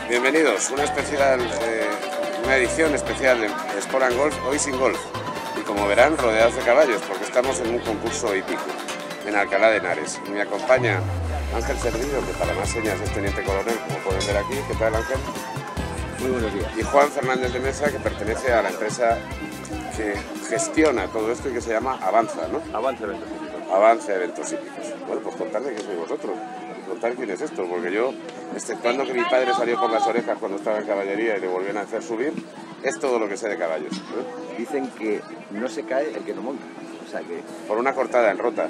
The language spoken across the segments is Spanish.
Bienvenidos, una edición especial de Sport & Golf, hoy sin golf. Y como verán, rodeados de caballos, porque estamos en un concurso hípico, en Alcalá de Henares. Y me acompaña Ángel Servido, que para más señas es teniente coronel, como pueden ver aquí. ¿Qué tal, Ángel? Muy buenos días. Y Juan Fernández de Mesa, que pertenece a la empresa que gestiona todo esto y que se llama Avanza, ¿no? Avance Eventos Hípicos. Avance Eventos Hípicos. Bueno, pues contadme qué sois vosotros, contar quién es esto, porque yo, exceptuando que mi padre salió por las orejas cuando estaba en caballería y le volvieron a hacer subir, es todo lo que sé de caballos, ¿eh? Dicen que no se cae el que no monta, o sea que... Por una cortada en rota.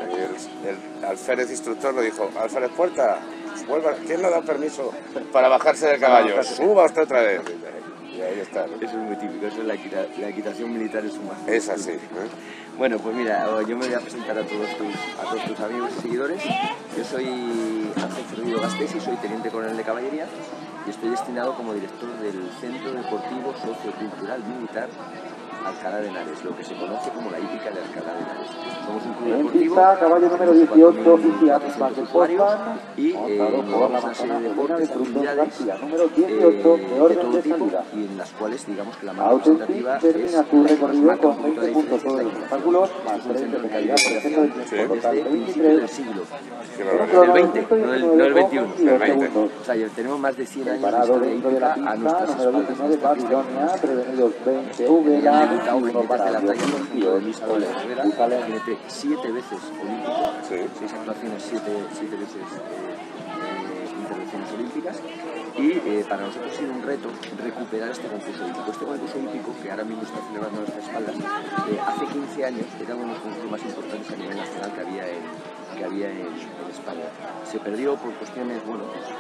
El alférez instructor le dijo: Alférez Puerta, ¿quién le ha dado permiso para bajarse del caballo? Suba usted otra vez. Y ahí está, ¿no? Eso es muy típico, eso es la equitación militar en su más. Es así, ¿eh? Bueno, pues mira, yo me voy a presentar a todos tus amigos y seguidores. Yo soy Ángel Servido Gasteiz y soy teniente coronel de caballería y estoy destinado como director del Centro Deportivo Sociocultural Militar Alcalá de Henares, lo que se conoce como la hípica de Alcalá de Henares. Somos un club deportivo, caballo número 18, usuarios y llevamos una serie de deportes, actividades de todo tipo y en las cuales digamos que la más representativa es tu recorrido con un 20 puntos todos los obstáculos, más 30 de calidad, por ejemplo, desde el principio del siglo. Del 20, no del 21. Del 20. O sea, tenemos más de 100 años de Parado historia dentro de la hípica a pista, nuestras número espaldas. 19, Babilonia, prevenidos 20, Úbeda, Invitado 21 jinetes de para la talla, por ejemplo, de Luis Pablo Jerusalén, Herrera, jinete 7 veces olímpico, Sí. 6 actuaciones, 7 veces intervenciones olímpicas. Y para nosotros ha sido un reto recuperar este concurso hípico. Este concurso hípico, que ahora mismo está celebrando a nuestras espaldas, hace 15 años era uno de los concursos más importantes a nivel nacional que había en España. Se perdió por cuestiones, bueno,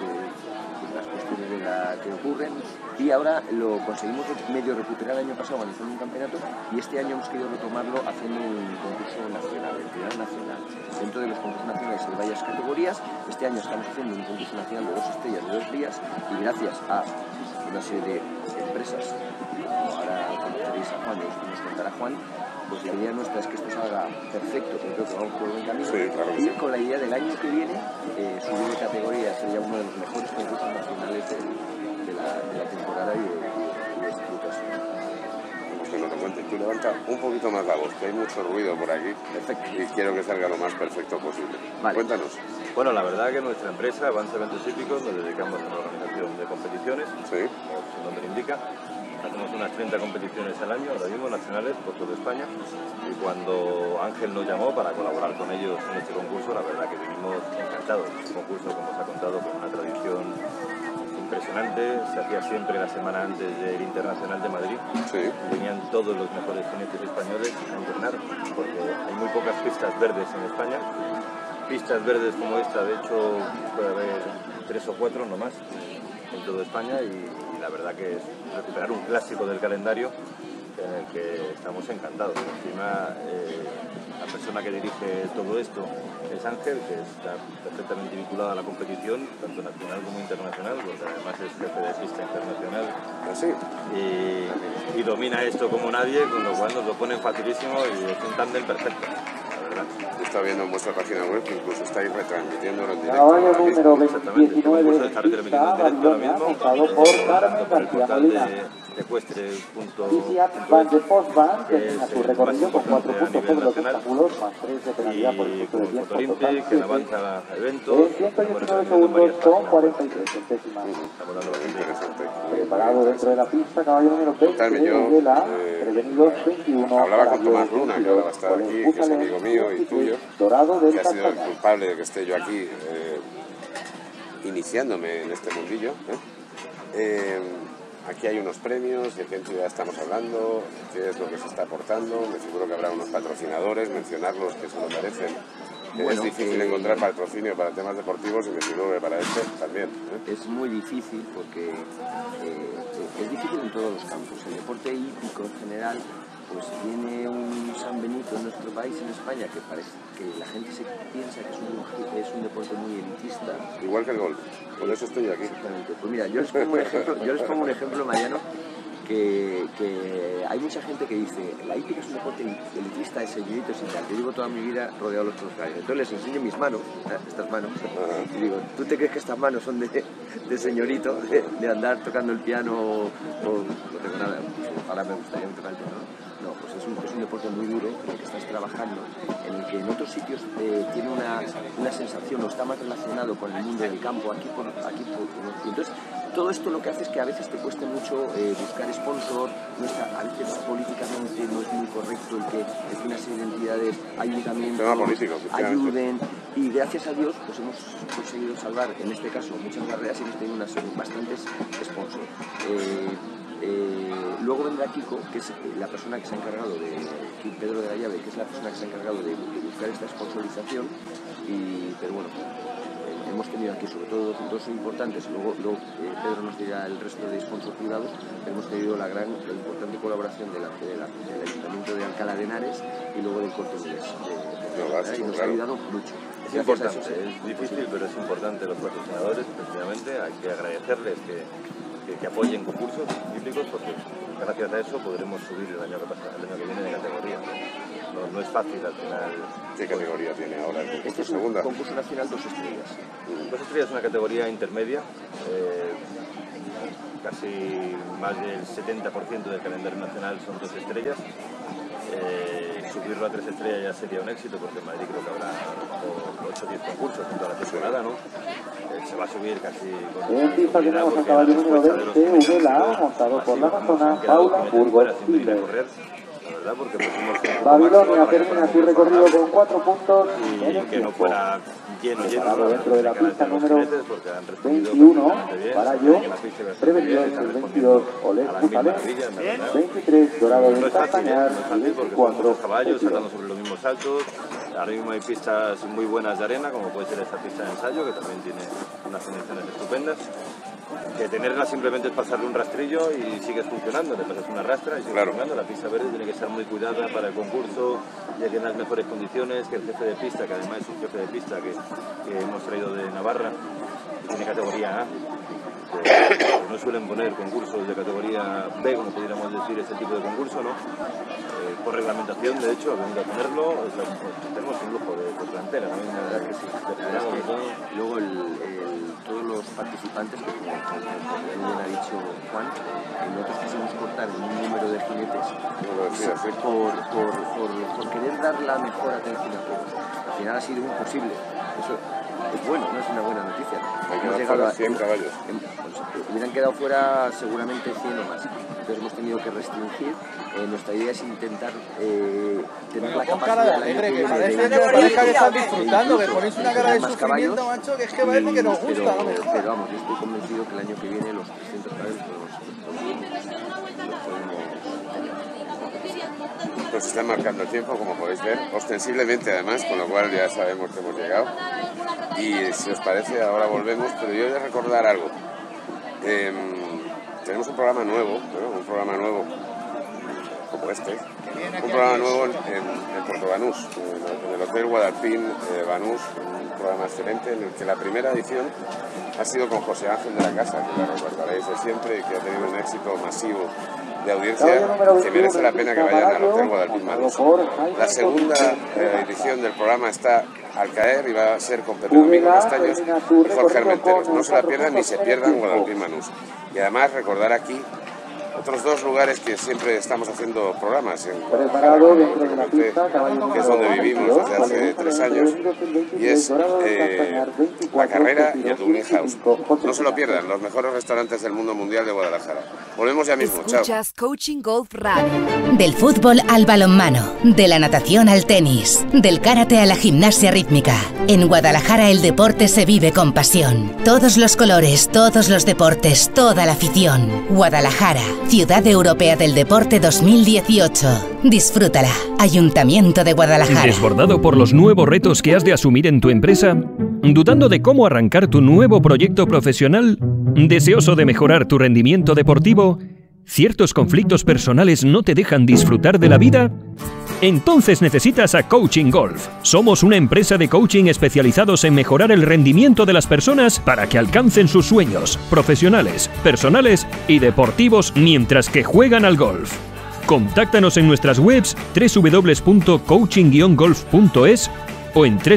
las cuestiones que ocurren, y ahora lo conseguimos medio recuperar el año pasado organizando un campeonato, y este año hemos querido retomarlo haciendo un concurso nacional, entidad nacional. Dentro de los concursos nacionales hay varias categorías. Este año estamos haciendo un concurso nacional de 2 estrellas de 2 días, y gracias a una serie de empresas, como ahora conoceréis a Juan y nos contará Juan, pues la idea nuestra es que esto salga perfecto, pero creo que vamos por buen camino. Sí, claro que Y sí. con la idea del año que viene subir de categoría, sería uno de los mejores concursos nacionales de la temporada y de explotación. Pues que no te cuentes, tú levanta un poquito más la voz, que hay mucho ruido por aquí. Perfecto. Y quiero que salga lo más perfecto posible. Vale. Cuéntanos. Bueno, la verdad que nuestra empresa, Avance Eventos Hípicos, nos dedicamos a la organización de competiciones, Sí. como su nombre indica. Hacemos unas 30 competiciones al año, ahora mismo, nacionales, por toda España. Y cuando Ángel nos llamó para colaborar con ellos en este concurso, la verdad que vivimos encantados. Es un concurso, como os ha contado, con una tradición impresionante. Se hacía siempre la semana antes del Internacional de Madrid. Sí. Venían todos los mejores jinetes españoles a entrenar, porque hay muy pocas pistas verdes en España. Pistas verdes como esta, de hecho, puede haber 3 o 4, no más, en toda España, y la verdad que es recuperar un clásico del calendario en el que estamos encantados. Encima, la persona que dirige todo esto es Ángel, que está perfectamente vinculado a la competición, tanto nacional como internacional, porque además es jefe de pista internacional. ¿Así? Y domina esto como nadie, con lo cual nos lo ponen facilísimo y es un tándem perfecto, la verdad. Yo estaba viendo en vuestra página web que incluso estáis retransmitiéndolo en directo. Caballo ahora mismo. número Exactamente, 19, este concurso está retransmitiendo en directo ahora mismo, montado por Carmen por el García portal Molina. de ecuestre.es, Vicia Van de Postban, que es termina su el recorrido más con 4 importante a puntos nivel sobre los nacional. obstáculos, más 3 de penalidad por y exceso como de el tiempo. Fotolimpic, que avanza eventos, En 119 segundos con 43 centésimas. estamos dando bastante Interesante. Preparado dentro de la pista, caballo número 20, Contadme, yo, Vela, prevenidos 21. hablaba con para Tomás Diego Luna, que ahora va a estar Con el aquí, que es Bucalén, amigo mío y tuyo, Dorado del que ha sido el Castañar. culpable de que esté yo aquí iniciándome en este mundillo, aquí hay unos premios, de qué entidad estamos hablando, qué es lo que se está aportando. Me figuro que habrá unos patrocinadores, mencionarlos, que se lo merecen. Bueno, es difícil encontrar patrocinio para temas deportivos y me figuro que para este también. Es muy difícil porque es difícil en todos los campos. El deporte hípico en general, pues tiene un San Benito en nuestro país, en España, que parece que la gente se piensa que es un deporte muy elitista. Igual que el golf, por eso estoy aquí. Exactamente. Pues mira, yo les pongo un ejemplo, Mariano, que hay mucha gente que dice la hípica es un deporte elitista de señoritos y tal. Yo llevo toda mi vida rodeado de los contrarios. Entonces les enseño mis manos, estas manos, y digo, ¿tú te crees que estas manos son de señorito, de andar tocando el piano o no tengo nada? Ahora me gustaría tocar el piano. No, pues es un deporte muy duro en el que estás trabajando, en el que en otros sitios tiene una sensación o está más relacionado con el mundo del campo, aquí por y entonces todo esto lo que hace es que a veces te cueste mucho buscar sponsor, a veces políticamente no es muy correcto el que una serie de entidades, ayuntamientos, ayuden, y gracias a Dios pues hemos conseguido salvar, en este caso, muchas carreras y hemos tenido bastantes sponsors. Luego vendrá Kiko, que es la persona que se ha encargado Pedro de la Llave, que es la persona que se ha encargado de buscar esta sponsorización, pero bueno, hemos tenido aquí sobre todo dos importantes, luego Pedro nos dirá el resto de sponsors privados, pero hemos tenido la importante colaboración del Ayuntamiento de Alcalá de Henares y luego del Corte Inglés, y nos ha ayudado mucho. Es importante, es difícil, pero es importante los patrocinadores, efectivamente, hay que agradecerles que apoyen concursos hípicos, porque gracias a eso podremos subir el año que viene de categoría. No es fácil al final. ¿Qué categoría tiene ahora el concurso? Este es un concurso nacional 2 estrellas. 2 estrellas es una categoría intermedia. Casi más del 70% del calendario nacional son 2 estrellas. Subirlo a 3 estrellas ya sería un éxito, porque en Madrid creo que habrá 8 o 10 concursos en toda la temporada, ¿no? Se va a subir casi con en pista tenemos al caballo número 20, Udela, montado por la amazona Paula Burgos Chile. Porque Babilonia termina su recorrido con 4 puntos y que no fuera lleno dentro de la pista número 21 para yo, Prevención el 22 Oleg Putales, 23 Dorado del Castañar y 24 caballos saltando sobre los mismos saltos. Ahora mismo hay pistas muy buenas de arena, como puede ser esta pista de ensayo, que también tiene unas condiciones estupendas. Que tenerla simplemente es pasarle un rastrillo y sigues funcionando, te pasas una rastra y sigues funcionando. La pista verde tiene que estar muy cuidada para el concurso, ya que en las mejores condiciones, que el jefe de pista, que además es un jefe de pista que hemos traído de Navarra, que tiene categoría A, que no suelen poner concursos de categoría B, como pudiéramos decir, este tipo de concurso, ¿no? Por reglamentación, de hecho, ha venido a ponerlo, tenemos un lujo de plantera, también la verdad que sí. Luego todos los participantes, que como bien ha dicho Juan, nosotros quisimos cortar un número de jinetes por querer dar la mejor atención a todos. Al final ha sido imposible. Eso es bueno, no es una buena noticia. Hemos llegado a 100 caballos. Hubieran quedado fuera seguramente 100 o más. Entonces hemos tenido que restringir. Nuestra idea es intentar tener la capacidad cara de alegre, que parece que estás disfrutando, que ponéis una cara de sufrimiento, macho, que es que parece que nos gusta, a lo mejor. Pero vamos, yo estoy convencido que el año que viene los 300 caballos Nos están marcando el tiempo, como podéis ver, ostensiblemente además, con lo cual ya sabemos que hemos llegado. Y si os parece, ahora volvemos, pero yo he de recordar algo. Tenemos un programa nuevo, como este, un programa nuevo en Puerto Banús, en el Hotel Guadalpín Banús, un programa excelente en el que la primera edición ha sido con José Ángel de la Casa, que la recordaréis de siempre y que ha tenido un éxito masivo de audiencia que merece la pena que vayan al Hotel Guadalpín Banús. La segunda edición del programa está al caer y va a ser con Pepe Domingo Castaños y Jorge Armenteros. No se la pierdan ni se pierdan Guadalpín Banús. Y además recordar aquí otros 2 lugares que siempre estamos haciendo programas, en que es donde vivimos desde hace 3 años, y es La Carrera y el Dublín House. No se lo pierdan, los mejores restaurantes del mundo mundial de Guadalajara. Volvemos ya mismo, chao. Escuchas Coaching Golf Radio. Del fútbol al balonmano, de la natación al tenis, del karate a la gimnasia rítmica. En Guadalajara el deporte se vive con pasión. Todos los colores, todos los deportes, toda la afición. Guadalajara, Ciudad Europea del Deporte 2018. Disfrútala. Ayuntamiento de Guadalajara. ¿Desbordado por los nuevos retos que has de asumir en tu empresa? ¿Dudando de cómo arrancar tu nuevo proyecto profesional? ¿Deseoso de mejorar tu rendimiento deportivo? ¿Ciertos conflictos personales no te dejan disfrutar de la vida? Entonces necesitas a Coaching Golf. Somos una empresa de coaching especializados en mejorar el rendimiento de las personas para que alcancen sus sueños, profesionales, personales y deportivos mientras que juegan al golf. Contáctanos en nuestras webs www.coaching-golf.es o en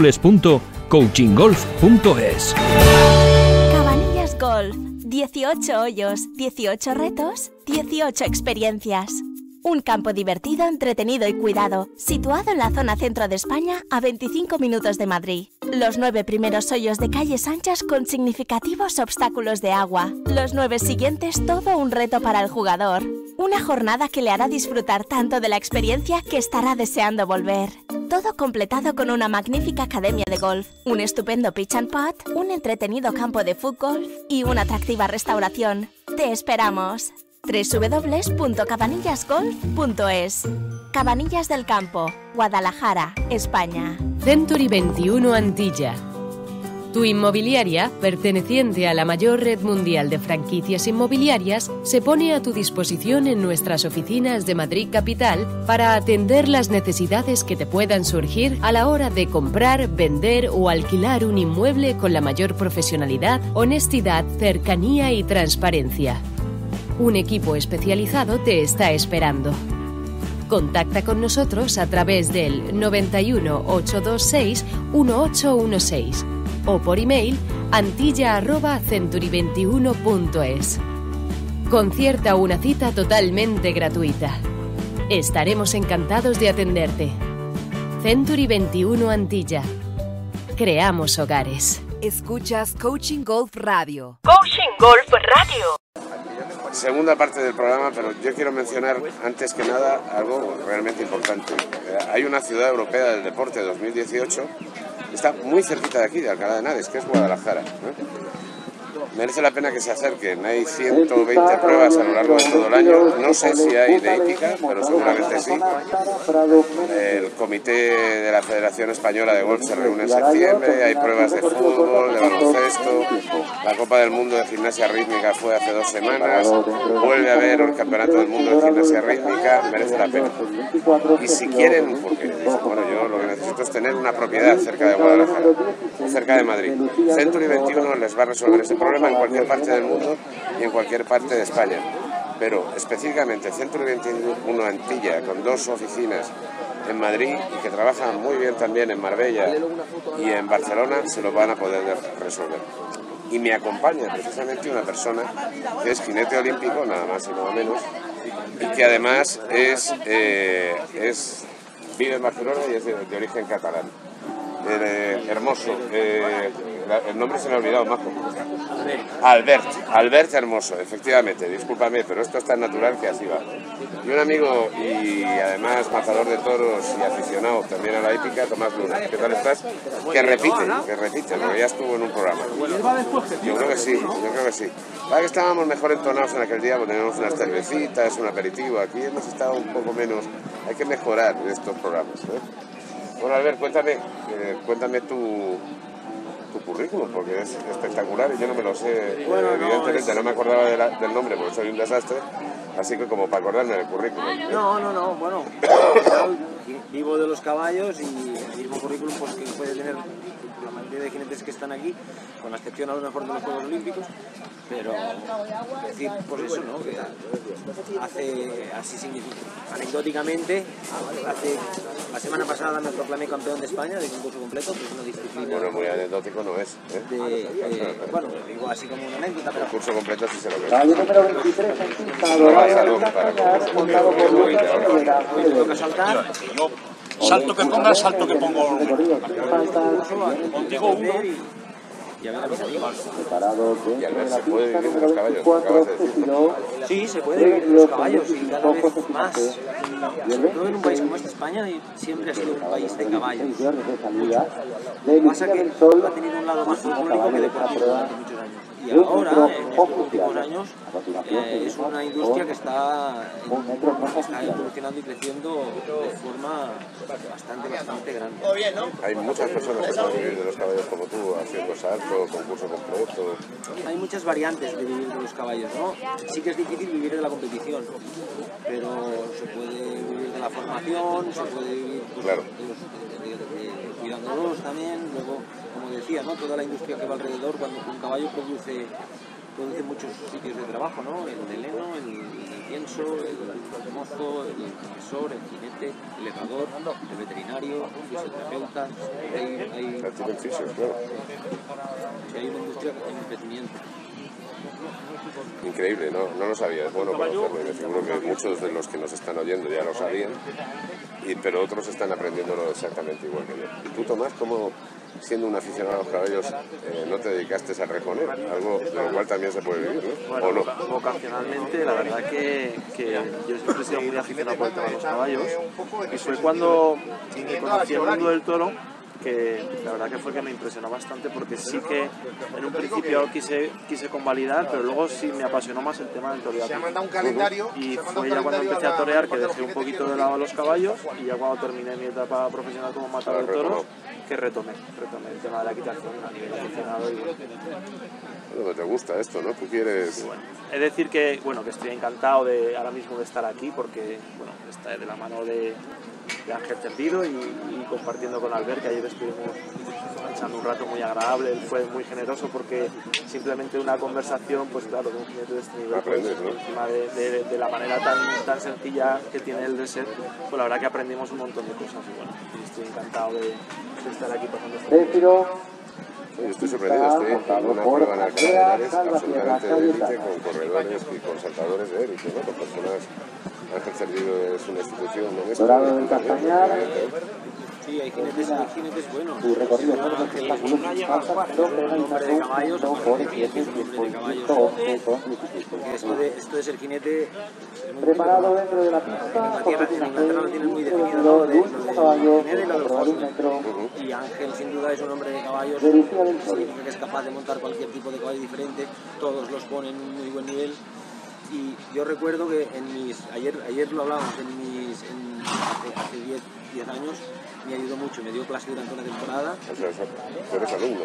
www.coachinggolf.es. Cabanillas Golf. 18 hoyos, 18 retos, 18 experiencias. Un campo divertido, entretenido y cuidado, situado en la zona centro de España, a 25 minutos de Madrid. Los 9 primeros hoyos de calles anchas con significativos obstáculos de agua. Los 9 siguientes, todo un reto para el jugador. Una jornada que le hará disfrutar tanto de la experiencia que estará deseando volver. Todo completado con una magnífica academia de golf, un estupendo pitch and putt, un entretenido campo de fútbol y una atractiva restauración. ¡Te esperamos! www.cabanillasgolf.es. Cabanillas del Campo, Guadalajara, España. Century 21 Antilla. Tu inmobiliaria, perteneciente a la mayor red mundial de franquicias inmobiliarias, se pone a tu disposición en nuestras oficinas de Madrid Capital para atender las necesidades que te puedan surgir a la hora de comprar, vender o alquilar un inmueble con la mayor profesionalidad, honestidad, cercanía y transparencia. Un equipo especializado te está esperando. Contacta con nosotros a través del 91 826 1816 o por email antilla@century21.es. Concierta una cita totalmente gratuita. Estaremos encantados de atenderte. Century 21 Antilla. Creamos hogares. Escuchas Coaching Golf Radio. Coaching Golf Radio. Segunda parte del programa, pero yo quiero mencionar antes que nada algo realmente importante. Hay una ciudad europea del deporte 2018, está muy cerquita de aquí, de Alcalá de Henares, que es Guadalajara, ¿no? Merece la pena que se acerquen. Hay 120 pruebas a lo largo de todo el año. No sé si hay de hípica, pero seguramente sí. El comité de la Federación Española de Golf se reúne en septiembre. Hay pruebas de fútbol, de baloncesto. La Copa del Mundo de Gimnasia Rítmica fue hace 2 semanas. Vuelve a haber el Campeonato del Mundo de Gimnasia Rítmica. Merece la pena. Y si quieren, porque bueno, yo lo que necesito es tener una propiedad cerca de Guadalajara, cerca de Madrid. Century 21 les va a resolver ese problema en cualquier parte del mundo y en cualquier parte de España, pero específicamente Century 21 Antilla, con 2 oficinas en Madrid y que trabajan muy bien también en Marbella y en Barcelona, se lo van a poder resolver. Y me acompaña precisamente una persona que es jinete olímpico, nada más y nada menos, y que además vive en Barcelona y es de origen catalán. Hermoso, el nombre se me ha olvidado, Majo. Albert Hermoso, efectivamente, discúlpame, pero esto es tan natural que así va. Y un amigo y además matador de toros y aficionado también a la hípica, Tomás Luna. ¿Qué tal estás? Que repite, porque ya estuvo en un programa. Yo creo que sí. La que estábamos mejor entonados en aquel día, porque teníamos unas cervecitas, un aperitivo. Aquí hemos estado un poco menos, hay que mejorar estos programas, ¿eh? Bueno, Albert, cuéntame tu currículum, porque es espectacular y yo no me lo sé, evidentemente no me acordaba del nombre porque soy un desastre, así que como para acordarme del currículum. No, bueno, vivo de los caballos y el mismo currículum pues, que puede tener la mayoría de jinetes que están aquí, con la excepción a lo mejor de los Juegos Olímpicos, pero decir pues eso, ¿no? Que anecdóticamente, la semana pasada me proclamé campeón de España de concurso completo, que es una disciplina... Bueno, muy anecdótico no es, ¿eh? Bueno, digo así como una anécdota, pero... Concurso completo sí se lo veo. Caballo número 23 en pista, Dorado de Castañar, montado por Luis Herrera. Toca saltar. Salto que ponga, salto que pongo. Contigo uno. Y a ver a mis amigos. Y al ver, ¿se puede vivir de los caballos? Sí, se puede vivir de los caballos y cada vez más. Sobre todo en un país como este, España, siempre ha sido un país de caballos. Lo que pasa es que ha tenido un lado más folclórico que deportivo durante muchos años. Y ahora, en estos últimos años, es una industria que está evolucionando y creciendo de forma bastante grande. Hay muchas personas que saben vivir de los caballos como tú, haciendo salto, concurso completo. Hay muchas variantes de vivir de los caballos, ¿no? Sí que es difícil vivir de la competición, pero se puede vivir de la formación, se puede vivir pues, claro, cuidándolos también. Luego, como decía, ¿no? Toda la industria que va alrededor, cuando un caballo produce muchos sitios de trabajo, ¿no? El de heno, el incienso, el mozo, el profesor, el jinete, el herrador, el veterinario, el fisioterapeuta. Tienen fisios, claro. Hay una industria en crecimiento. Increíble, no lo sabía, es bueno conocerlo y me seguro que muchos de los que nos están oyendo ya lo sabían, pero otros están aprendiéndolo exactamente igual que yo. ¿Y tú, Tomás, cómo, siendo un aficionado a los caballos, no te dedicaste a reponer? Algo de lo cual también se puede vivir, ¿no? Bueno, ¿O no? vocacionalmente, la verdad que yo siempre he sido muy aficionado por el tema de los caballos, y fue cuando conocí el mundo del toro, que la verdad que fue que me impresionó bastante, porque sí que en un principio quise convalidar, pero luego sí me apasionó más el tema del toreado. Y fue ya cuando empecé a torear que dejé un poquito de lado los caballos, y ya cuando terminé mi etapa profesional como matador de toros, que retomé el tema de la equitación a nivel aficionado. Y bueno, te gusta esto, ¿no? Tú quieres... Bueno, es decir que estoy encantado ahora mismo de estar aquí, porque bueno, está de la mano de Ángel Tendido y compartiendo con Albert, que ayer estuvimos echando un rato muy agradable. Él fue muy generoso porque simplemente una conversación, pues claro, de un jinete de este nivel, pues, encima de la manera tan sencilla que tiene él de ser, pues la verdad que aprendimos un montón de cosas y bueno, estoy encantado de estar aquí pasando este Yo estoy sorprendido, estoy en una prueba en Alcalá de Henares absolutamente de élite, con corredores y con saltadores de élite, ¿no? Con personas. Ángel Tendido es una institución, ¿no? Dorado del Castañar. Sí, hay jinetes buenos. Tu recorrido por los nombre de caballos, porque esto de ser jinete preparado dentro de la pista. En Inglaterra lo tienen muy definido, ¿no? El último caballo por un metro. Y Ángel sin duda es un hombre de caballos, significa que es capaz de montar cualquier tipo de caballo diferente, todos los ponen en un muy buen nivel. Y yo recuerdo que ayer lo hablábamos, hace 10 años, me ayudó mucho, me dio clase durante una temporada. O sea, tú eres alumno,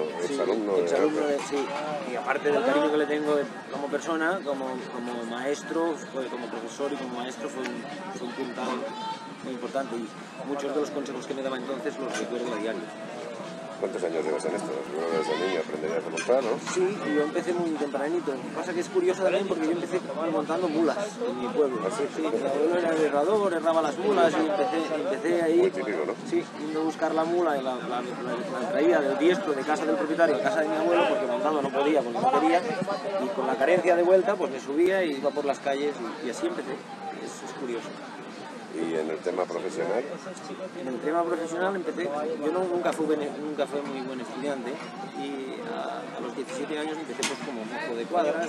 sí, y aparte del cariño que le tengo como persona, como maestro, como profesor y como maestro, fue un puntal muy importante, y muchos de los consejos que me daba entonces los recuerdo a diario. ¿Cuántos años llevas en esto? Primero desde niño aprenderías a montar, ¿no? Sí, yo empecé muy tempranito. Lo que pasa es que es curioso también porque yo empecé montando mulas en mi pueblo. ¿Ah, sí? Sí, mi abuelo era el herrador, herraba las mulas y empecé ahí. Muy típico, ¿no? Sí, yendo a buscar la mula y la traía del diestro de casa del propietario a casa de mi abuelo, porque montando no podía, porque no quería, y con la carencia de vuelta pues me subía y iba por las calles y así empecé. Es curioso. ¿Y en el tema profesional? En el tema profesional empecé, yo nunca fui muy buen estudiante, y a los 17 años empecé pues como mozo de cuadras,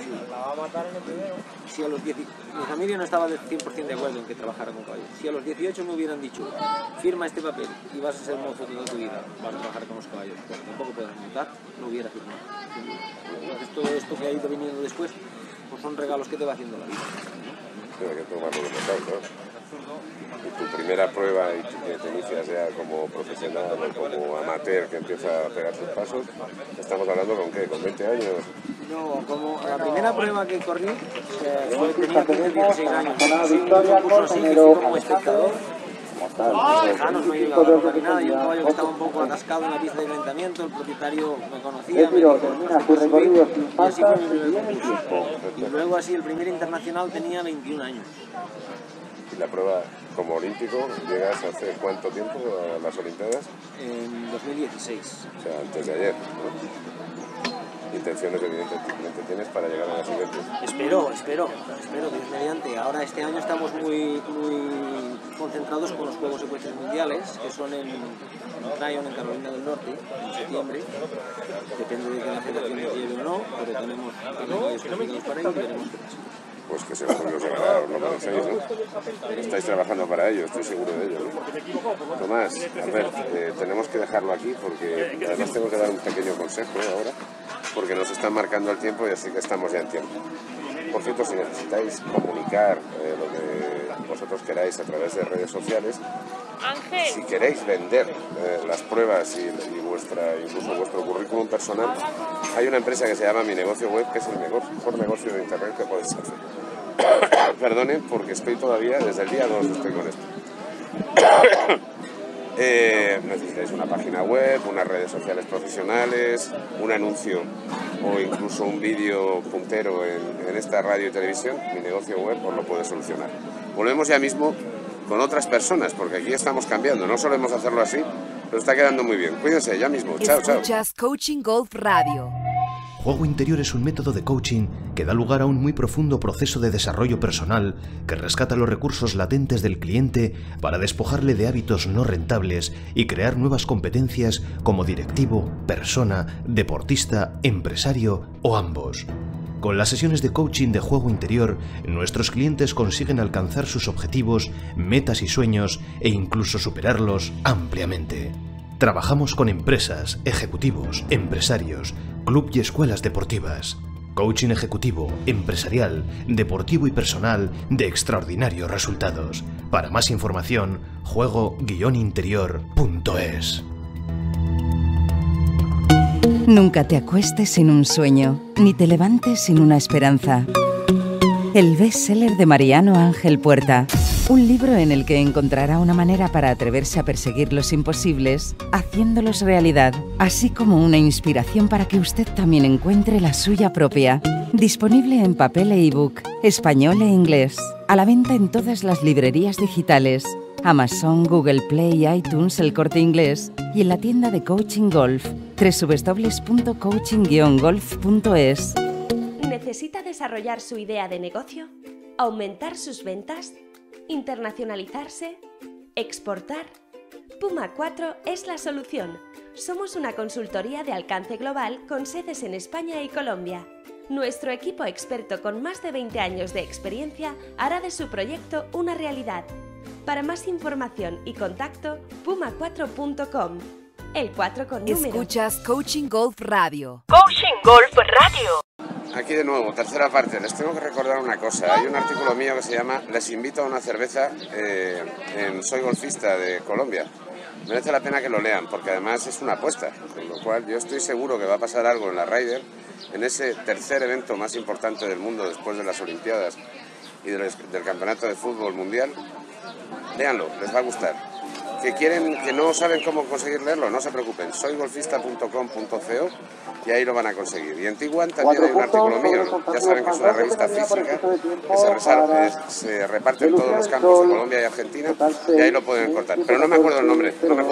y si a los 10, mi familia no estaba del 100% de acuerdo en que trabajara con caballos. Si a los 18 me hubieran dicho, firma este papel y vas a ser mozo toda tu vida, vas a trabajar con los caballos, pues tampoco puedes montar, no hubiera firmado. Entonces todo esto que ha ido viniendo después, pues son regalos que te va haciendo la vida. Hay que tomarlo de mejor, ¿no? Y tu primera prueba y que te inicias ya como profesional o como amateur que empieza a pegar sus pasos, estamos hablando con ¿qué? ¿Con 20 años? No, como la primera prueba que corrí tenía 16 años. Sí, un concurso así que fui como espectador. Lejanos, no llegaba a tocar ni nada, y un caballo que estaba un poco atascado en la pista de calentamiento, el propietario me conocía, me dijo, y así fue mi primer concurso. Y luego así el primer internacional tenía 21 años. ¿Y la prueba como olímpico llegas hace cuánto tiempo a las Olimpiadas? En 2016. O sea, antes de ayer, ¿no? Intenciones evidentemente tienes para llegar a la siguiente. Espero, Dios mediante. Ahora este año estamos muy concentrados con los Juegos Ecuestres Mundiales, que son en Tryon, en Carolina del Norte, en septiembre. Depende de que la federación nos lleve o no, pero tenemos calendarios confirmados para ello y veremos qué pasa. Pues que seguro que os llegará, os lo conocéis, ¿no? Estáis trabajando para ello, estoy seguro de ello, ¿no? Tomás, Albert, tenemos que dejarlo aquí porque además tengo que dar un pequeño consejo ahora, porque nos están marcando el tiempo y así que estamos ya en tiempo. Por cierto, si necesitáis comunicar lo que vosotros queráis a través de redes sociales, si queréis vender las pruebas y incluso vuestro currículum personal, hay una empresa que se llama Mi Negocio Web, que es el mejor negocio de internet que podéis hacer. Perdonen, porque estoy todavía, desde el día 2 estoy con esto. necesitáis una página web, unas redes sociales profesionales, un anuncio o incluso un vídeo puntero en esta radio y televisión, Mi Negocio Web os lo puede solucionar. Volvemos ya mismo con otras personas, porque aquí estamos cambiando, no solemos hacerlo así, pero está quedando muy bien. Cuídense, ya mismo. Chao, chao. Escuchas Coaching Golf Radio. Juego Interior es un método de coaching que da lugar a un muy profundo proceso de desarrollo personal que rescata los recursos latentes del cliente para despojarle de hábitos no rentables y crear nuevas competencias como directivo, persona, deportista, empresario o ambos. Con las sesiones de coaching de Juego Interior, nuestros clientes consiguen alcanzar sus objetivos, metas y sueños e incluso superarlos ampliamente. Trabajamos con empresas, ejecutivos, empresarios, club y escuelas deportivas. Coaching ejecutivo, empresarial, deportivo y personal de extraordinarios resultados. Para más información, juego-interior.es. Nunca te acuestes sin un sueño, ni te levantes sin una esperanza. El bestseller de Mariano Ángel Puerta. Un libro en el que encontrará una manera para atreverse a perseguir los imposibles, haciéndolos realidad, así como una inspiración para que usted también encuentre la suya propia. Disponible en papel e ebook, español e inglés. A la venta en todas las librerías digitales, Amazon, Google Play, iTunes, El Corte Inglés y en la tienda de Coaching Golf, www.coaching-golf.es. ¿Necesita desarrollar su idea de negocio? ¿Aumentar sus ventas? ¿Internacionalizarse? ¿Exportar? Puma 4 es la solución. Somos una consultoría de alcance global con sedes en España y Colombia. Nuestro equipo experto con más de 20 años de experiencia hará de su proyecto una realidad. Para más información y contacto, puma4.com. El 4 con número. Escuchas Coaching Golf Radio. Coaching Golf Radio. Aquí de nuevo, tercera parte. Les tengo que recordar una cosa. Hay un artículo mío que se llama Les invito a una cerveza en Soy Golfista de Colombia. Merece la pena que lo lean, porque además es una apuesta. Con lo cual yo estoy seguro que va a pasar algo en la Ryder, en ese tercer evento más importante del mundo después de las Olimpiadas y del Campeonato de Fútbol Mundial. Léanlo, les va a gustar. Que no saben cómo conseguir leerlo, no se preocupen. Soygolfista.com.co y ahí lo van a conseguir. Y en Tiguan también hay un artículo mío, ya saben que es una revista física que se reparte en todos los campos de Colombia y Argentina y ahí lo pueden encontrar. Pero no me acuerdo el nombre,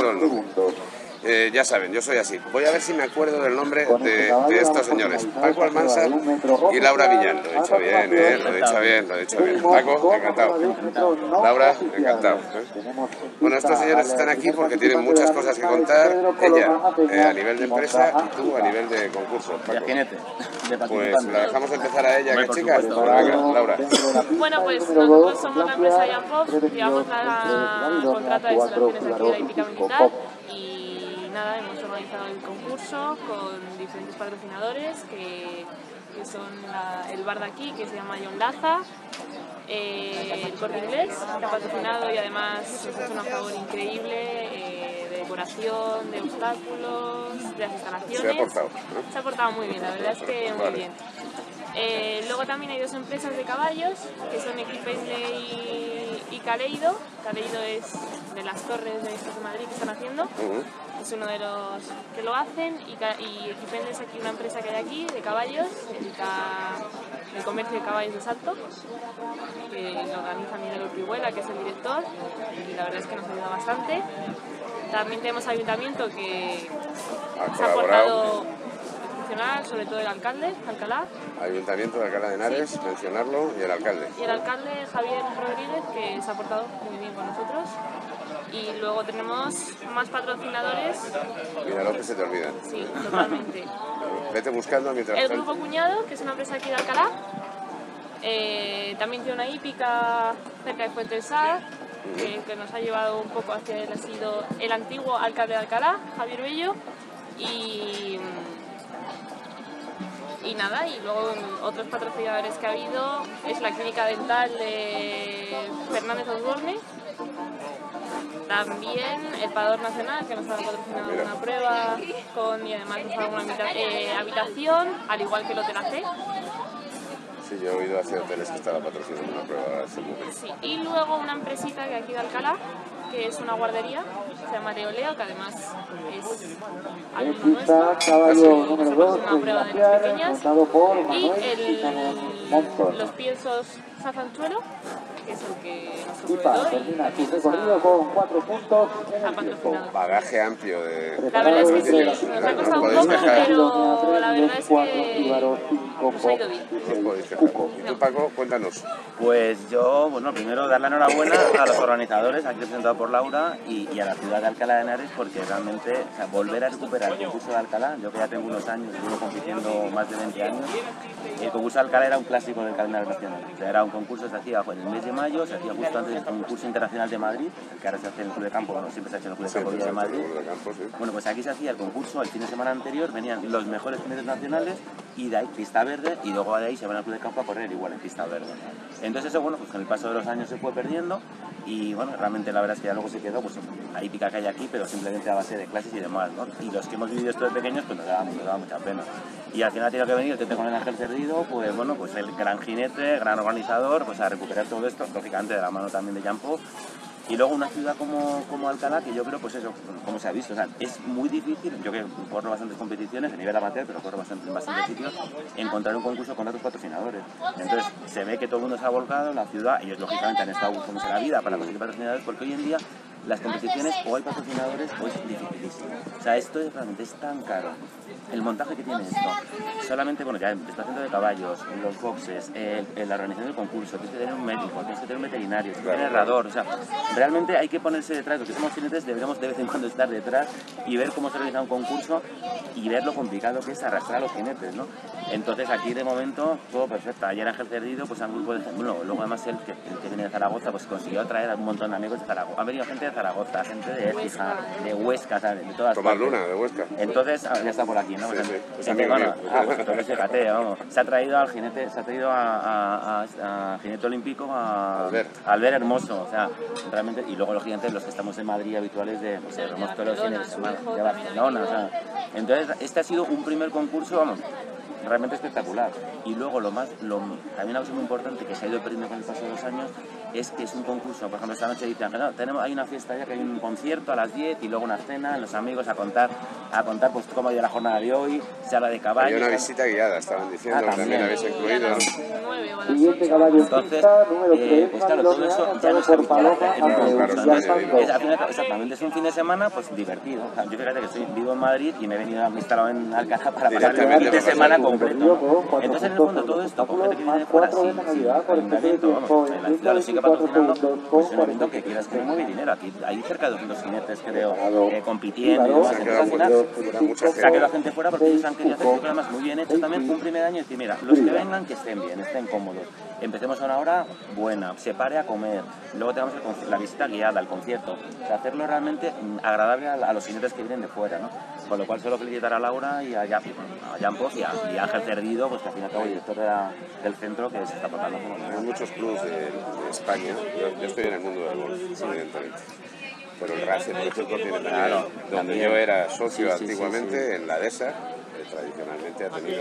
ya saben, yo soy así. Voy a ver si me acuerdo del nombre de estos señores. Paco Almansa y Laura Villán. Lo he dicho bien, lo he dicho bien. Paco, encantado. Laura, encantado. Bueno, estos señores están aquí porque tienen muchas cosas que contar. Ella a nivel de empresa y tú a nivel de concurso. Paco. Pues la dejamos empezar a ella, ¿qué chicas? Laura. Bueno, pues nosotros somos la empresa Yampov, llevamos la contrata de instalaciones aquí de la hípica militar y nada, hemos organizado el concurso con diferentes patrocinadores que son el bar de aquí, que se llama John Laza, el Corte Inglés, que ha patrocinado y además nos ha hecho una favor increíble de decoración, de obstáculos, de las instalaciones. Se ha portado, ¿no? Se ha portado muy bien, la verdad es que muy bien. Luego también hay dos empresas de caballos, que son Equipende y Caleido. Caleido es de las torres de estos de Madrid que están haciendo. Es uno de los que lo hacen y Equipende es aquí una empresa que hay aquí de caballos, dedica el comercio de caballos de salto, que lo organiza Miguel Urquihuela, que es el director, y la verdad es que nos ayuda bastante. También tenemos ayuntamiento que se ha aportado, sobre todo el alcalde, Alcalá. Ayuntamiento de Alcalá de Henares, mencionarlo, y el alcalde. Y el alcalde Javier Rodríguez, que se ha portado muy bien con nosotros. Y luego tenemos más patrocinadores. Mira lo que se te olvida. Sí, totalmente. Vete buscando mientras. El Grupo Cuñado, que es una empresa aquí de Alcalá. También tiene una hípica cerca de Fuente del Sar, que nos ha llevado un poco hacia él. Ha sido el antiguo alcalde de Alcalá, Javier Bello. Y nada, y luego otros patrocinadores que ha habido es la clínica dental de Fernández Osborne, también el Parador Nacional, que nos ha patrocinado una prueba y además nos ha dado una habitación, al igual que el Hotel AC. Sí, Sí, yo he oído hacia hoteles que estaba patrocinando una prueba hace un momento. Sí, y luego una empresita que aquí de Alcalá, que es una guardería, se llama Leoleo, que además es alumno nuestro, Caballo número 2, una prueba de las pequeñas, y los piensos Zafanchuelo, que es el que nos Pipa termina su recorrido con 4 puntos en el tiempo. Bagaje amplio de... La verdad es que sí, nos ha costado un poco, pero la verdad es que nos ha ido bien. ¿Y tú, Paco, cuéntanos? Pues yo, bueno, primero dar la enhorabuena a los organizadores, aquí presentado por Laura, y a la ciudad de Alcalá de Henares, porque realmente, o sea, volver a recuperar el concurso de Alcalá, yo que ya tengo unos años, llevo compitiendo más de 20 años, el concurso de Alcalá era un clásico del calendario nacional. O sea, era un concurso que se hacía en el mes de mayo, se hacía justo antes del concurso internacional de Madrid, que ahora se hace en el Club de Campo, bueno, siempre se ha hecho en el Club de Campo de Madrid. Bueno, pues aquí se hacía el concurso el fin de semana anterior, venían los mejores jinetes nacionales, y de ahí pista verde, y luego de ahí se van al Club de Campo a correr igual en pista verde. Entonces eso, bueno, pues con el paso de los años se fue perdiendo, y bueno, realmente la verdad es que ya luego se quedó, pues la hípica que hay aquí, pero simplemente a base de clases y demás, ¿no? Y los que hemos vivido esto de pequeños, pues nos daba mucha pena. Y al final ha tenido que venir el Tete con el Ángel Cerdido, pues bueno, pues el gran jinete, gran organizador, pues a recuperar todo esto, lógicamente de la mano también de Jampo. Y luego una ciudad como Alcalá, que yo creo, pues eso, como se ha visto, o sea, es muy difícil, yo que corro bastantes competiciones, a nivel amateur, pero corro en bastantes sitios, encontrar un concurso con otros patrocinadores. Entonces, se ve que todo el mundo se ha volcado, la ciudad, ellos lógicamente han estado buscándose la vida para conseguir patrocinadores, porque hoy en día las competiciones o hay patrocinadores o es dificilísimo. O sea, esto realmente es tan caro. El montaje que tiene esto, solamente, bueno, ya estación de caballos, los boxes, la organización del concurso, tienes que tener un médico, tienes que tener un veterinario, tienes que tener herrador, o sea, realmente hay que ponerse detrás, los que somos jinetes deberíamos de vez en cuando estar detrás y ver cómo se organiza un concurso y ver lo complicado que es arrastrar a los jinetes, ¿no? Entonces aquí de momento todo perfecto. Ayer Ángel Cerdido, pues a un grupo de gente, bueno, luego además el que viene de Zaragoza, pues consiguió traer a un montón de amigos de Zaragoza. Ha venido gente de Zaragoza, gente de Écija, de Huesca, ¿sabes? De todas Tomás partes. Luna, de Huesca. Entonces, ya está por aquí, ¿no? Sí, Pues, sí, es gente, amigo bueno, mío. pues entonces fíjate, vamos. Se ha traído al jinete, se ha traído a jinete olímpico, a Albert Hermoso, o sea, realmente, y luego los gigantes, los que estamos en Madrid habituales de, pues, Ramos Toros de Barcelona, o sea, entonces este ha sido un primer concurso, vamos, realmente espectacular. Y luego también una cosa muy importante que se ha ido perdiendo con el paso de los años es que es un concurso. Por ejemplo, esta noche dicen, no, hay una fiesta ya, que hay un concierto a las 10 y luego una cena, los amigos a contar pues cómo ha ido la jornada de hoy, se habla de caballos. Hay una visita guiada, estaban diciendo, también habéis incluido. Siguiente caballo en pista, número 3, pues claro, todo eso ya no se exactamente, es un fin de semana pues divertido. O sea, yo fíjate que vivo en Madrid y me he venido instalado en Alcalá para pasar el fin de semana completo. Entonces en el fondo todo esto, con gente que viene de fuera, sí, el evento, vamos, en la ciudad lo sigue patrocinando, pues es un evento que quieras que no mueve dinero. Aquí hay cerca de 200 jinetes, creo, compitiendo y demás. Entonces al final se ha quedado gente fuera porque ellos han querido hacer un programa muy bien hecho también, un primer año y decir, mira, los que vengan que estén bien, estén cómodos. Empecemos a una hora buena, se pare a comer, luego tenemos la visita guiada, el concierto, o sea, hacerlo realmente agradable a los jinetes que vienen de fuera, ¿no? Con lo cual solo felicitar a Laura y a Jampo y a Ángel Cerdido, pues que al fin y al cabo el director del centro que se está portando como Hay muchos clubes de España, yo estoy en el mundo del golf, evidentemente. Pero el RACE, por ejemplo, tiene también, donde yo era socio antiguamente, en la DESA, tradicionalmente ha tenido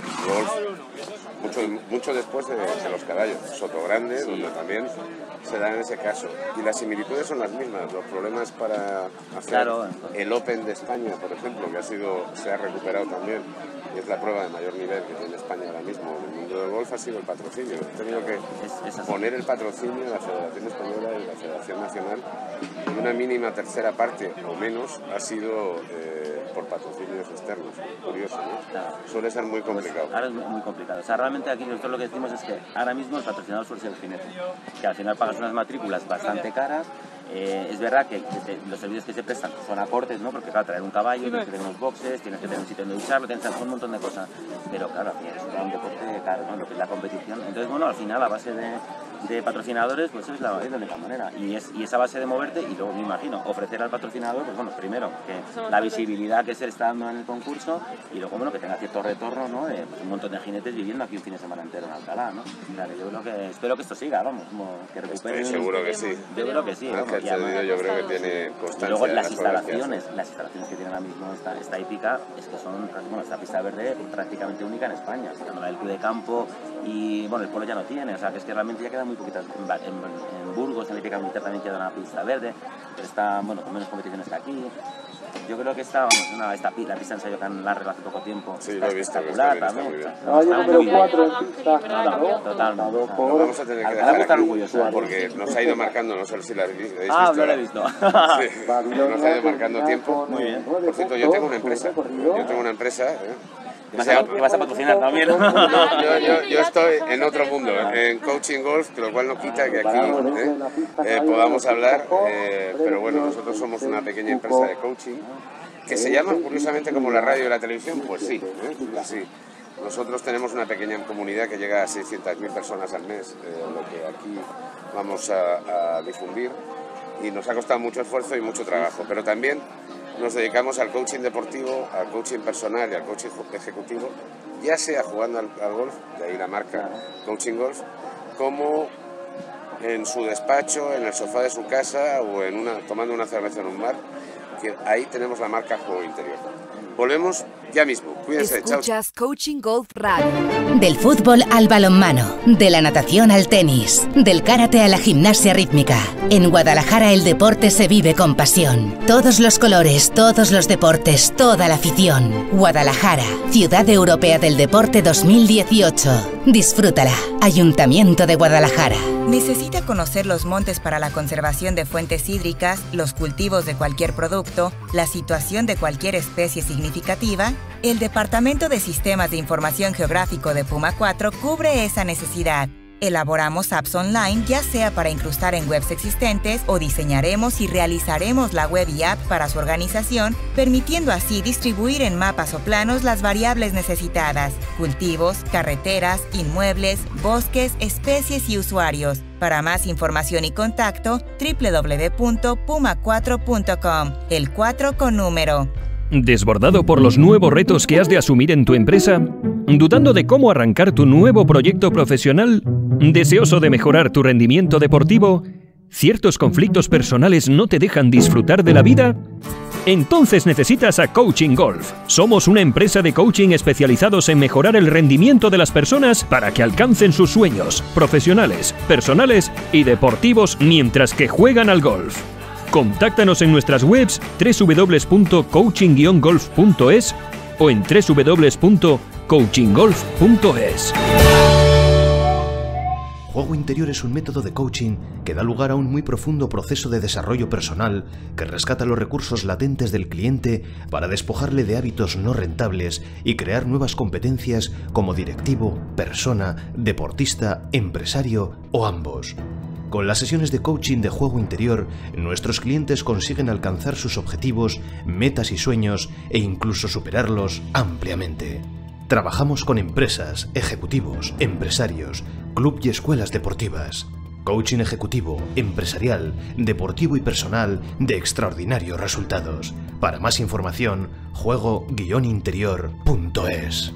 golf mucho después de los caballos. Sotogrande, donde también se da en ese caso. Y las similitudes son las mismas. Los problemas para hacer el Open de España, por ejemplo, que se ha recuperado también, y es la prueba de mayor nivel que tiene España ahora mismo en el mundo del golf, ha sido el patrocinio. He tenido que poner el patrocinio de la Federación Española y la Federación Nacional, y una mínima tercera parte o menos ha sido por patrocinios externos. Curioso, ¿no? Suele ser muy complicado. Pues ahora es muy complicado. O sea, realmente aquí nosotros lo que decimos es que ahora mismo el patrocinador suele ser el jinete, que al final pagas unas matrículas bastante caras. Es verdad que los servicios que se prestan son acordes, ¿no? Porque claro, traer un caballo, tienes que tener unos boxes, tienes que tener un sitio donde usarlo, tienes que hacer un montón de cosas. Pero claro, es un deporte caro, ¿no? Lo que es la competición. Entonces, bueno, al final, a base de patrocinadores, pues es la única manera. Y esa base de moverte, y luego me imagino, ofrecer al patrocinador, pues bueno, primero, que la visibilidad que se le está dando en el concurso, y luego, bueno, que tenga cierto retorno, ¿no? Pues un montón de jinetes viviendo aquí un fin de semana entero en Alcalá, ¿no? Claro, yo creo que, espero que esto siga, vamos, como que recupere. Estoy seguro que sí. Yo creo que sí. Ángel Cedido, yo creo que tiene constancia. Y luego las de instalaciones que tiene ahora mismo esta hípica, es que son, bueno, esta pista verde prácticamente única en España, sacando la del club de campo, y bueno, el polo ya no tiene, o sea, que es que realmente ya quedan muy poquitas. En Burgos, en la hípica militar también queda una pista verde, pero está, bueno, con menos competiciones que aquí. Yo creo que la pista de ensayo que han largado hace poco tiempo, sí, está lo he visto, espectacular está también. muy bien. Número 4 en pista. Totalmente. Lo vamos a tener que dejar aquí porque nos ha ido marcando, no sé si la habéis visto. Ah, no lo he visto. Sí, nos ha ido marcando tiempo. Muy bien. Por cierto, yo tengo una empresa. ¿Qué vas a patrocinar también? Yo estoy en otro mundo, en Coaching Golf, lo cual no quita que aquí podamos hablar, pero bueno, nosotros somos una pequeña empresa de coaching que se llama curiosamente como la radio y la televisión, pues sí, sí. Nosotros tenemos una pequeña comunidad que llega a 600.000 personas al mes, lo que aquí vamos a difundir, y nos ha costado mucho esfuerzo y mucho trabajo, pero también nos dedicamos al coaching deportivo, al coaching personal y al coaching ejecutivo, ya sea jugando al golf, de ahí la marca Coaching Golf, como en su despacho, en el sofá de su casa o tomando una cerveza en un bar, que ahí tenemos la marca Juego Interior. Volvemos ya mismo. Cuídense. Chao. Escuchas Coaching Golf Radio. Del fútbol al balonmano, de la natación al tenis, del karate a la gimnasia rítmica. En Guadalajara el deporte se vive con pasión. Todos los colores, todos los deportes, toda la afición. Guadalajara, Ciudad Europea del Deporte 2018. Disfrútala. Ayuntamiento de Guadalajara. ¿Necesita conocer los montes para la conservación de fuentes hídricas, los cultivos de cualquier producto, la situación de cualquier especie significativa? El Departamento de Sistemas de Información Geográfico de Puma 4 cubre esa necesidad. Elaboramos apps online, ya sea para incrustar en webs existentes o diseñaremos y realizaremos la web y app para su organización, permitiendo así distribuir en mapas o planos las variables necesitadas: cultivos, carreteras, inmuebles, bosques, especies y usuarios. Para más información y contacto, www.puma4.com, el 4 con número. ¿Desbordado por los nuevos retos que has de asumir en tu empresa? ¿Dudando de cómo arrancar tu nuevo proyecto profesional? ¿Deseoso de mejorar tu rendimiento deportivo? ¿Ciertos conflictos personales no te dejan disfrutar de la vida? Entonces necesitas a Coaching Golf. Somos una empresa de coaching especializados en mejorar el rendimiento de las personas para que alcancen sus sueños profesionales, personales y deportivos mientras que juegan al golf. Contáctanos en nuestras webs www.coaching-golf.es o en www.coachinggolf.es. Juego Interior es un método de coaching que da lugar a un muy profundo proceso de desarrollo personal que rescata los recursos latentes del cliente para despojarle de hábitos no rentables y crear nuevas competencias como directivo, persona, deportista, empresario o ambos. Con las sesiones de coaching de Juego Interior, nuestros clientes consiguen alcanzar sus objetivos, metas y sueños e incluso superarlos ampliamente. Trabajamos con empresas, ejecutivos, empresarios, club y escuelas deportivas. Coaching ejecutivo, empresarial, deportivo y personal de extraordinarios resultados. Para más información, juego-interior.es.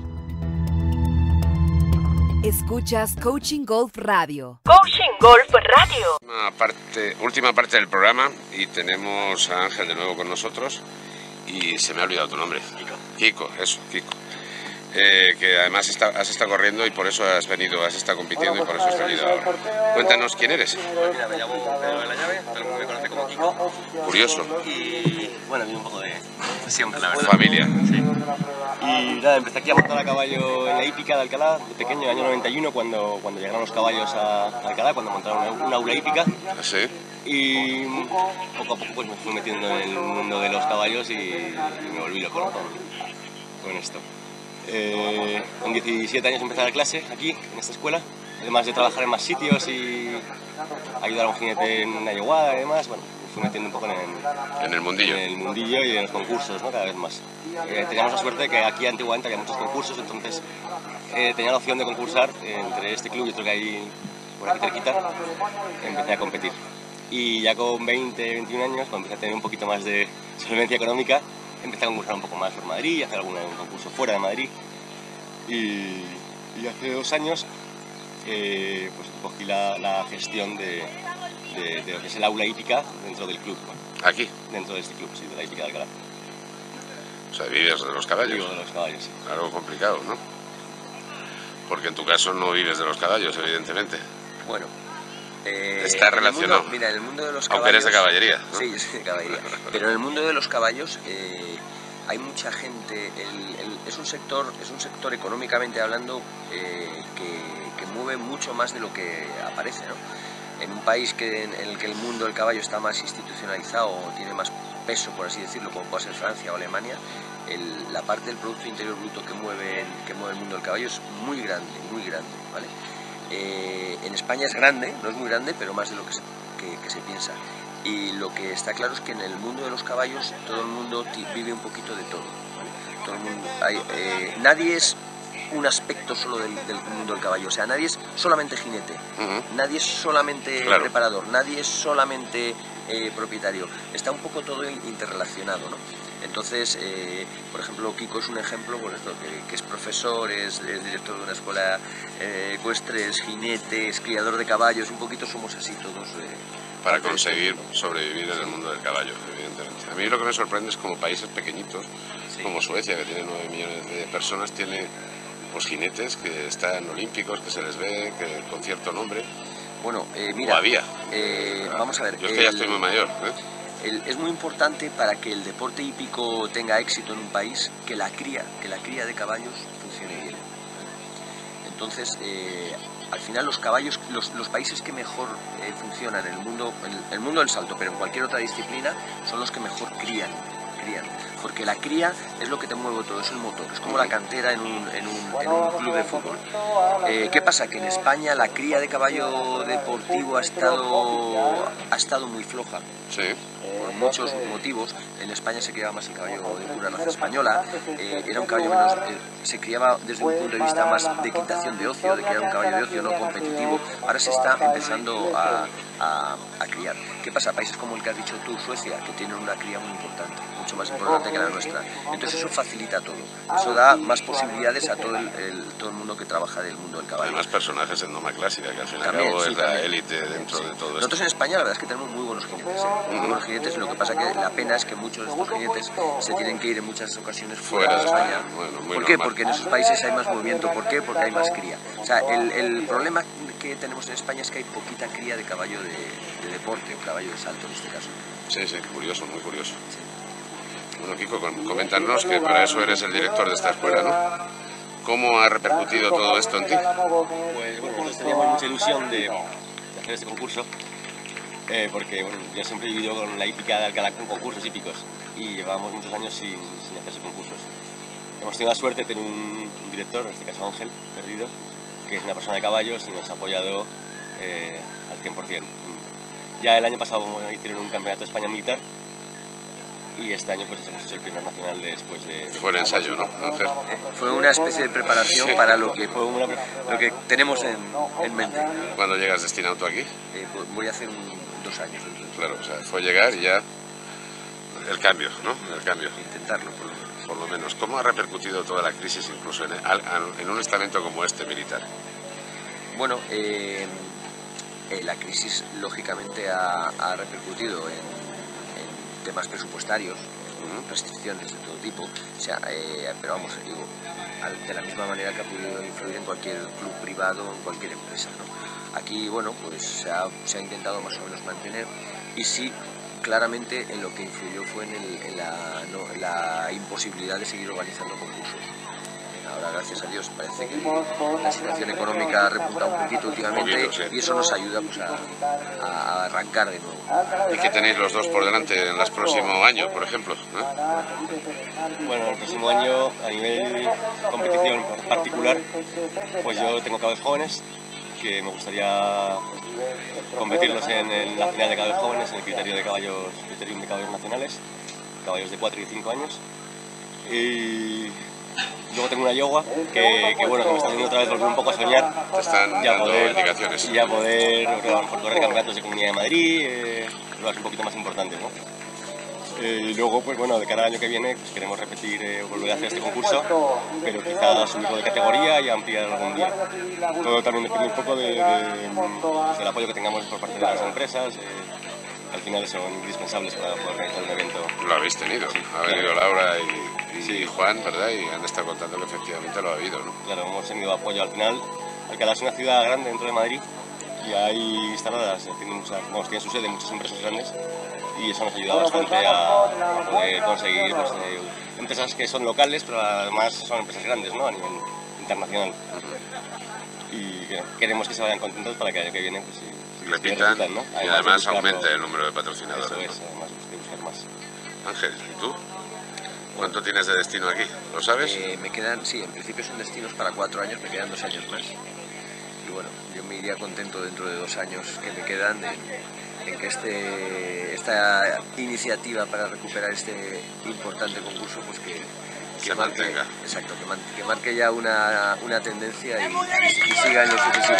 Escuchas Coaching Golf Radio. Coaching Golf Radio. Última parte del programa y tenemos a Ángel de nuevo con nosotros y se me ha olvidado tu nombre. Kiko, eso, Kiko. Que además has estado corriendo y por eso has estado compitiendo y por eso has venido ahora. Cuéntanos quién eres. Pues mira, me llamo Pedro de la Llave, todo el mundo me conoce como Kiko. Curioso. Y bueno, viene un poco de siempre, la verdad. Familia. Sí. Y nada, empecé aquí a montar a caballo en la hípica de Alcalá, de pequeño, en el año 91, cuando llegaron los caballos a Alcalá, cuando montaron una aula hípica. ¿Sí? Y poco a poco pues me fui metiendo en el mundo de los caballos y me volví loco con esto. Con 17 años empecé a dar clase aquí, en esta escuela, además de trabajar en más sitios y ayudar a un jinete en una yeguada y demás, bueno, me fui metiendo un poco en el mundillo. En el mundillo y en los concursos, ¿no? Cada vez más. Teníamos la suerte de que aquí antiguamente había muchos concursos, entonces tenía la opción de concursar entre este club y otro que hay por aquí cerquita, empecé a competir. Y ya con 20, 21 años, cuando empecé a tener un poquito más de solvencia económica, empecé a concursar un poco más por Madrid, a hacer algún concurso fuera de Madrid. Y hace 2 años pues cogí la gestión de lo que es el aula hípica dentro del club. ¿Aquí? Dentro de este club, sí, de la hípica de Alcalá. O sea, vives de los caballos. Vivo de los caballos, sí. Algo complicado, ¿no? Porque en tu caso no vives de los caballos, evidentemente. Bueno, está relacionado. Mira, en el mundo de los caballos... Aunque eres de caballería, ¿no? Sí, yo soy de caballería. Pero en el mundo de los caballos hay mucha gente, es un sector económicamente hablando que mueve mucho más de lo que aparece, ¿no? En un país en el que el mundo del caballo está más institucionalizado o tiene más peso, por así decirlo, como puede ser Francia o Alemania, la parte del Producto Interior Bruto que mueve el mundo del caballo es muy grande, ¿vale? En España es grande, no es muy grande, pero más de lo que se piensa. Y lo que está claro es que en el mundo de los caballos todo el mundo vive un poquito de todo, ¿vale? Todo el mundo, nadie es un aspecto solo del mundo del caballo, o sea, nadie es solamente jinete, nadie es solamente preparador, nadie es solamente propietario, está un poco todo interrelacionado, ¿no? Entonces, por ejemplo, Kiko es un ejemplo, bueno, que es profesor, es director de una escuela ecuestre, es jinete, es criador de caballos, un poquito somos así todos. Para conseguir sobrevivir en el mundo del caballo, evidentemente. A mí lo que me sorprende es como países pequeñitos, como Suecia, que tiene 9 millones de personas, tiene pues jinetes que están olímpicos, que se les ve con cierto nombre. Bueno, mira, o había. Vamos a ver. Yo es que ya estoy muy mayor. Es muy importante para que el deporte hípico tenga éxito en un país que la cría de caballos funcione bien. Entonces, al final los caballos, los países que mejor funcionan en el mundo del salto, pero en cualquier otra disciplina, son los que mejor crían. Porque la cría es lo que te mueve todo, es el motor, es como la cantera en un club de fútbol. ¿Qué pasa? Que en España la cría de caballo deportivo ha estado muy floja. Sí. Por muchos motivos. En España se criaba más el caballo de pura raza española, era un caballo menos, se criaba desde un punto de vista más de equitación de ocio, de criar un caballo de ocio no competitivo. Ahora se está empezando a criar. ¿Qué pasa? Países como el que has dicho tú, Suecia, que tienen una cría muy importante, mucho más importante que la nuestra. Entonces eso facilita todo, eso da más posibilidades a todo el mundo que trabaja del mundo del caballo. Hay más personajes en Doma Clásica, que al fin y al cabo es la élite dentro de todo esto. Nosotros en España la verdad es que tenemos muy buenos jinetes, muy buenos jinetes. Lo que pasa que la pena es que muchos de estos jinetes se tienen que ir en muchas ocasiones fuera de España. ¿Por qué? Porque en esos países hay más movimiento. ¿Por qué? Porque hay más cría. O sea, el problema que tenemos en España es que hay poquita cría de caballo de deporte, o caballo de salto en este caso. Sí, curioso, muy curioso. Sí. Bueno, Kiko, coméntanos que para eso eres el director de esta escuela, ¿no? ¿Cómo ha repercutido todo esto en ti? Pues bueno, nosotros teníamos mucha ilusión de hacer este concurso, porque bueno, yo siempre he vivido con la hípica de Alcalá con concursos hípicos y llevábamos muchos años sin hacerse concursos. Hemos tenido la suerte de tener un director, en este caso Ángel Perdido, que es una persona de caballos y nos ha apoyado al 100%. Ya el año pasado hicieron un campeonato de España militar y este año pues hemos hecho el primer nacional después de... Fue el ensayo, ¿no, Ángel? Fue una especie de preparación para lo que tenemos en mente. ¿Cuándo llegas destinado tú aquí? Pues voy a hacer 2 años. Claro, o sea, fue llegar y ya el cambio, ¿no? El cambio. Intentarlo, por lo menos. ¿Cómo ha repercutido toda la crisis incluso en un estamento como este militar? Bueno, la crisis lógicamente ha repercutido en temas presupuestarios, restricciones de todo tipo, o sea, pero vamos, digo, de la misma manera que ha podido influir en cualquier club privado o en cualquier empresa, ¿no? Aquí, bueno, pues se ha intentado más o menos mantener, y sí, claramente en lo que influyó fue en la imposibilidad de seguir organizando concursos. Ahora, gracias a Dios, parece que la situación económica ha repuntado un poquito últimamente, y eso nos ayuda pues, a arrancar de nuevo. ¿Y qué tenéis los dos por delante en el próximo año, por ejemplo? Bueno, el próximo año, a nivel competición particular, pues yo tengo caballos jóvenes, que me gustaría competirlos en la final de caballos jóvenes, en el criterium de caballos nacionales, caballos de 4 y 5 años. Y Luego tengo una yogua que bueno, que me está haciendo otra vez volver un poco a soñar. Te están dando indicaciones. Y a poder correr campeonatos de Comunidad de Madrid, cosas un poquito más importantes, ¿no? Y luego, pues bueno, de cara al año que viene pues, queremos repetir, volver a hacer este concurso, pero quizás subirlo de categoría y ampliar algún día. Todo también depende un poco del apoyo que tengamos por parte de las empresas. Al final son indispensables para poder realizar un evento. Lo habéis tenido, sí, ha venido Laura y Juan, ¿verdad? Y han estado contando que efectivamente lo ha habido, ¿no? Claro, hemos tenido apoyo al final. Alcalá es una ciudad grande dentro de Madrid y hay instaladas, tienen su sede muchas empresas grandes y eso nos ha ayudado bastante a poder conseguir pues, empresas que son locales, pero además son empresas grandes, ¿no? A nivel internacional. Y queremos que se vayan contentos para que el año que viene pues, repitan, ¿no? Y además aumente el número de patrocinadores. Eso es, además hay que buscar más. Ángel, ¿y tú? ¿Cuánto tienes de destino aquí? ¿Lo sabes? Me quedan, sí, en principio son destinos para 4 años, me quedan 2 años más. Y bueno, yo me iría contento dentro de 2 años que me quedan en que esta iniciativa para recuperar este importante concurso pues que se mantenga. Exacto, que marque ya una tendencia y siga en lo sucesivo.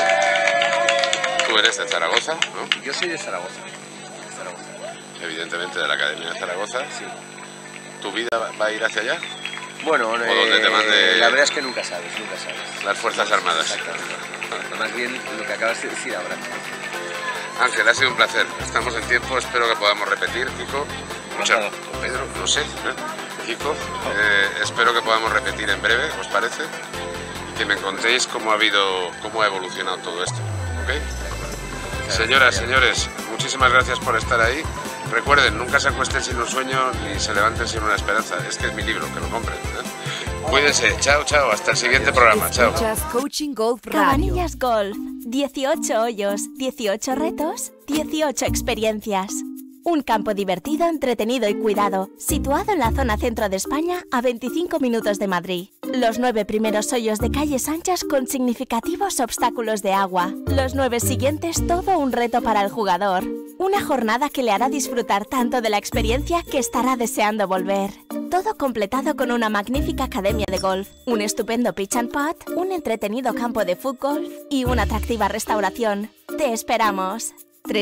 Tú eres de Zaragoza, ¿no? Yo soy de Zaragoza. Evidentemente de la Academia de Zaragoza. Sí. ¿Tu vida va a ir hacia allá? Bueno, ¿O donde te mande la verdad es que nunca sabes. Las Fuerzas Armadas. Exactamente. Más bien lo que acabas de decir ahora. Ángel, ha sido un placer. Estamos en tiempo, espero que podamos repetir, Kiko. Pedro, no sé, Kiko, espero que podamos repetir en breve, ¿os parece? Y que me contéis cómo ha evolucionado todo esto, ¿ok? Señoras, señores, muchísimas gracias por estar ahí. Recuerden, nunca se acuesten sin un sueño ni se levanten sin una esperanza. Es que es mi libro, que lo compren, ¿eh? Cuídense, chao, chao, hasta el siguiente programa, chao. Coaching Golf Radio. Cabanillas Golf, 18 hoyos, 18 retos, 18 experiencias. Un campo divertido, entretenido y cuidado, situado en la zona centro de España a 25 minutos de Madrid. Los 9 primeros hoyos de calles anchas con significativos obstáculos de agua. Los 9 siguientes todo un reto para el jugador. Una jornada que le hará disfrutar tanto de la experiencia que estará deseando volver. Todo completado con una magnífica academia de golf, un estupendo pitch and putt, un entretenido campo de fútbol y una atractiva restauración. ¡Te esperamos!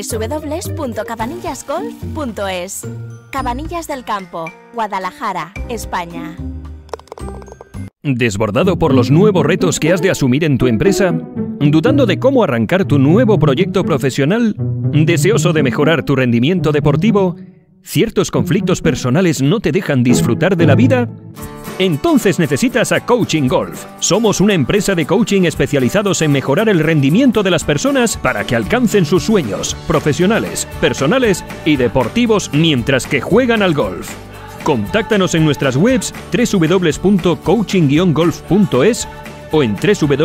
www.cabanillasgolf.es. Cabanillas del Campo, Guadalajara, España. ¿Desbordado por los nuevos retos que has de asumir en tu empresa? ¿Dudando de cómo arrancar tu nuevo proyecto profesional? ¿Deseoso de mejorar tu rendimiento deportivo? ¿Ciertos conflictos personales no te dejan disfrutar de la vida? Entonces necesitas a Coaching Golf. Somos una empresa de coaching especializados en mejorar el rendimiento de las personas para que alcancen sus sueños, profesionales, personales y deportivos mientras que juegan al golf. Contáctanos en nuestras webs www.coaching-golf.es o en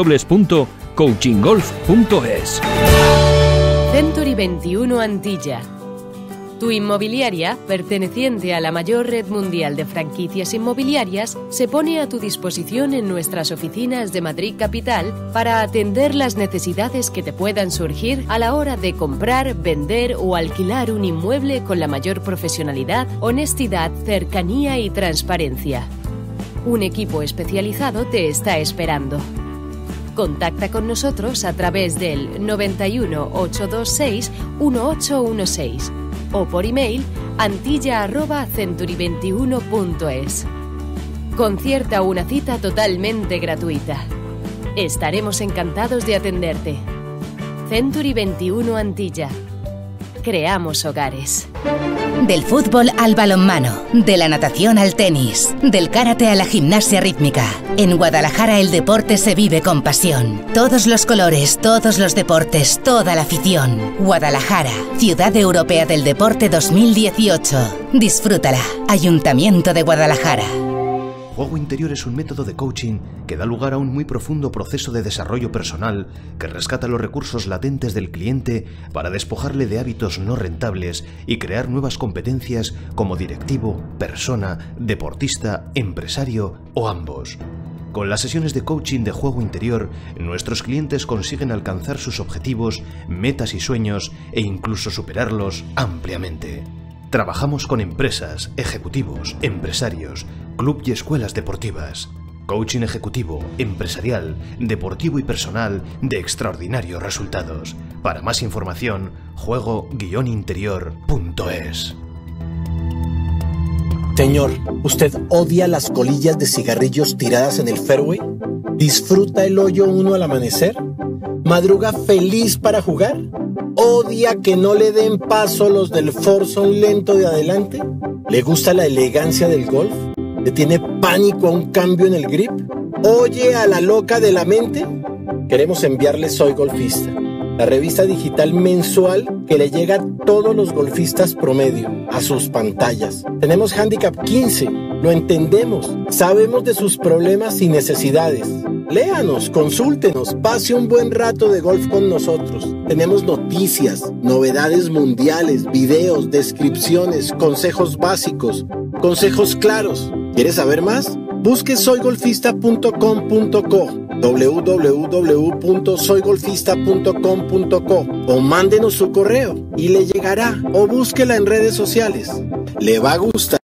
www.coachinggolf.es. Century 21 Antilla. Tu inmobiliaria, perteneciente a la mayor red mundial de franquicias inmobiliarias, se pone a tu disposición en nuestras oficinas de Madrid Capital para atender las necesidades que te puedan surgir a la hora de comprar, vender o alquilar un inmueble con la mayor profesionalidad, honestidad, cercanía y transparencia. Un equipo especializado te está esperando. Contacta con nosotros a través del 91 826 1816 o por email antilla@century21.es. Concierta una cita totalmente gratuita. Estaremos encantados de atenderte. Century 21 Antilla. Creamos hogares. Del fútbol al balonmano, de la natación al tenis, del karate a la gimnasia rítmica. En Guadalajara el deporte se vive con pasión. Todos los colores, todos los deportes, toda la afición. Guadalajara, Ciudad Europea del Deporte 2018. Disfrútala. Ayuntamiento de Guadalajara. Juego interior es un método de coaching que da lugar a un muy profundo proceso de desarrollo personal que rescata los recursos latentes del cliente para despojarle de hábitos no rentables y crear nuevas competencias como directivo, persona, deportista, empresario o ambos. Con las sesiones de coaching de juego interior, nuestros clientes consiguen alcanzar sus objetivos, metas y sueños e incluso superarlos ampliamente. Trabajamos con empresas, ejecutivos, empresarios, club y escuelas deportivas. Coaching ejecutivo, empresarial, deportivo y personal de extraordinarios resultados. Para más información, juego-interior.es. Señor, ¿usted odia las colillas de cigarrillos tiradas en el fairway? ¿Disfruta el hoyo 1 al amanecer? ¿Madruga feliz para jugar? ¿Odia que no le den paso los del foursome lento de adelante? ¿Le gusta la elegancia del golf? ¿Le tiene pánico a un cambio en el grip? ¿Oye a la loca de la mente? Queremos enviarle Soy Golfista, la revista digital mensual que le llega a todos los golfistas promedio, a sus pantallas. Tenemos Handicap 15, lo entendemos, sabemos de sus problemas y necesidades. Léanos, consúltenos, pase un buen rato de golf con nosotros. Tenemos noticias, novedades mundiales, videos, descripciones, consejos básicos, consejos claros. ¿Quieres saber más? Busque soygolfista.com.co, www.soygolfista.com.co o mándenos su correo y le llegará, o búsquela en redes sociales. Le va a gustar.